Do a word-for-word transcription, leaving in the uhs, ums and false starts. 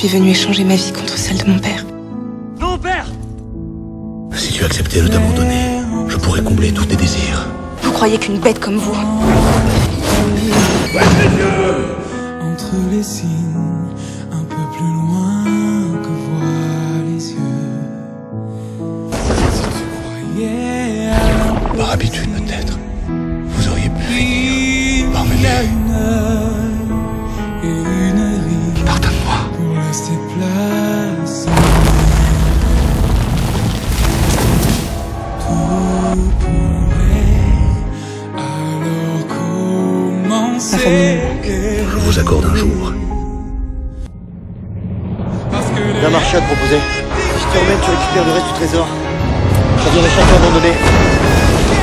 suis venue échanger ma vie contre celle de mon père. Non, père! Si tu acceptais de t'abandonner, je pourrais combler tous tes désirs. Vous croyez qu'une bête comme vous... Entre les signes, un peu plus loin que voient les yeux. Si tu croyais à... Par habitude peut-être, vous auriez pu finir par Il y a m'aimer. une heure et une rue Pardonne-moi. pour rester place. Tout pourrait alors commencer. Je vous accorde un jour. Bien marché à te proposer. Si tu remets, tu récupères le reste du trésor. Ça vient chacun abandonné.